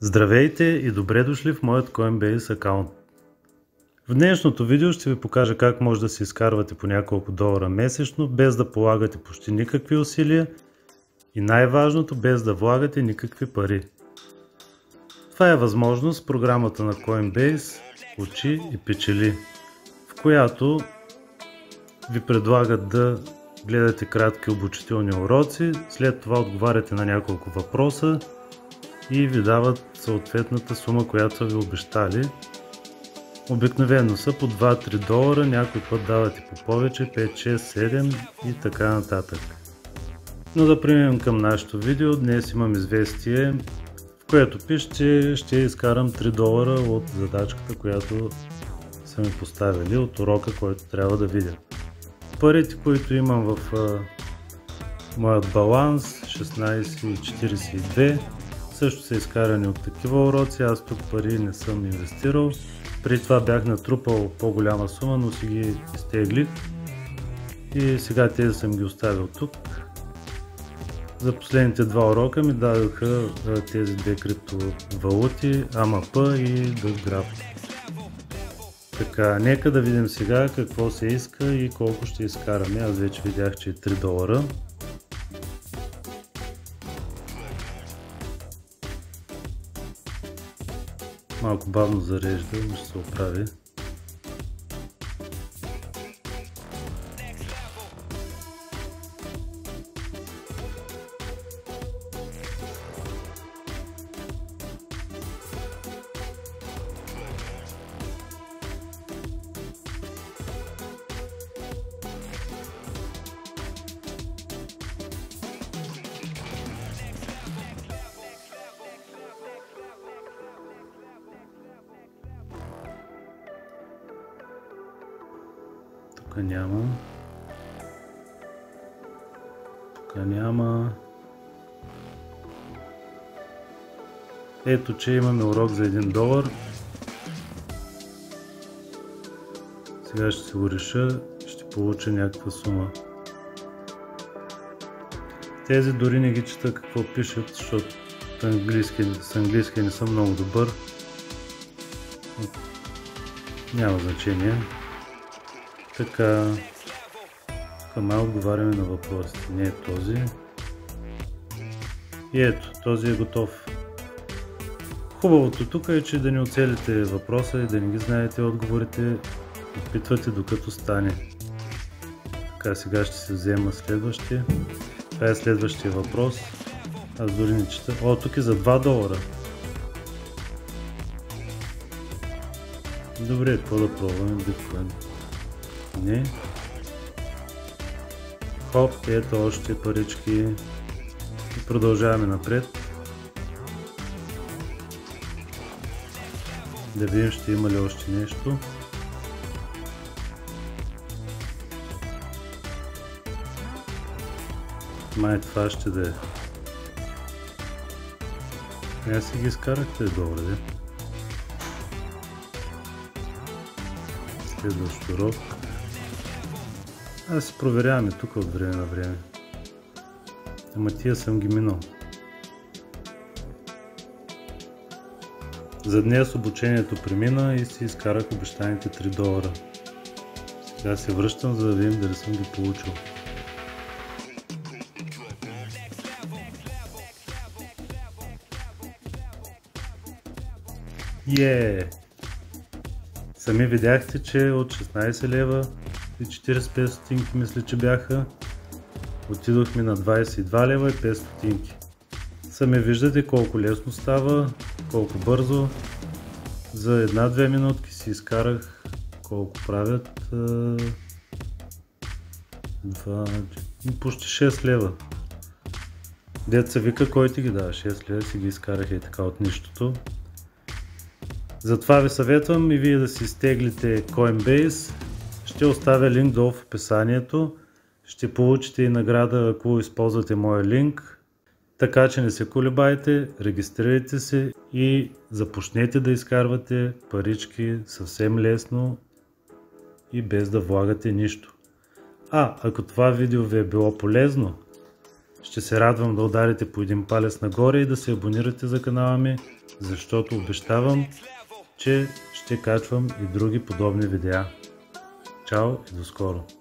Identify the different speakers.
Speaker 1: Здравейте и добре дошли в моят Coinbase акаунт. В днешното видео ще ви покажа как може да си изкарвате по няколко долара месечно, без да полагате почти никакви усилия и най-важното, без да влагате никакви пари. Това е възможно с програмата на Coinbase Учи и печели, в която ви предлагат да гледате кратки обучителни уроци, след това отговаряте на няколко въпроса и ви дават съответната сума, която са ви обещали. Обикновено са по 2-3 долара, някой път дават и по повече, 5, 6, 7 и така нататък. Но да преминем към нашето видео. Днес имам известие, в което пише, че ще изкарам 3 долара от задачката, която са ми поставили, от урока, който трябва да видя. Парите, които имам в моят баланс, 16,42, също са изкарани от такива уроци. Аз тук пари не съм инвестирал. Преди това бях натрупал по-голяма сума, но си ги изтеглих. И сега тези съм ги оставил тук. За последните два урока ми дадоха тези две криптовалути, AMAP и DustGraph. Така, нека да видим сега какво се иска и колко ще изкараме. Аз вече видях, че е 3 долара. Малко бавно зарежда, но ще се оправи. Тук няма. Ето, че имаме урок за 1 долар. Сега ще се го реша, ще получа някаква сума. Тези дори не ги чета какво пишат, защото с английски не съм много добър. Няма значение. Така, към отговаряме на въпросите. Не е този. И ето, този е готов. Хубавото тук е, че да не оцелите въпроса и да не ги знаете отговорите, опитвате докато стане. Така, сега ще се взема следващия. Това е следващия въпрос. Аз дори не чета. О, тук е за 2 долара. Добре, какво да пробваме? Биткоин. Не. Хоп, ето още парички. И продължаваме напред. Да видим, ще има ли още нещо. Май това ще да е. Я си ги изкарахте, добре, де. Следващ урок. Аз си проверяваме тук от време на време. Ама тия съм ги минал. За днес обучението премина и си изкарах обещаните 3 долара. Сега се връщам, за да видим дали съм ги получил. Сами видяхте, че от 16 лева и 45 стотинки мисля, че бяха, отидохме на 22 лева и 5 стотинки. Сами виждате колко лесно става, колко бързо. За 1-2 минутки си изкарах колко правят, почти 6 лева. Деца вика, кой ти ги дава 6 лева, си ги изкарах и така от нищото. Затова ви съветвам и вие да си изтеглите Coinbase. Ще оставя линк долу в описанието. Ще получите и награда, ако използвате моя линк. Така че не се колебайте, регистрирайте се и започнете да изкарвате парички съвсем лесно и без да влагате нищо. Ако това видео ви е било полезно, ще се радвам да ударите по един палец нагоре и да се абонирате за канала ми, защото обещавам, че ще качвам и други подобни видеа. Чао и до скоро!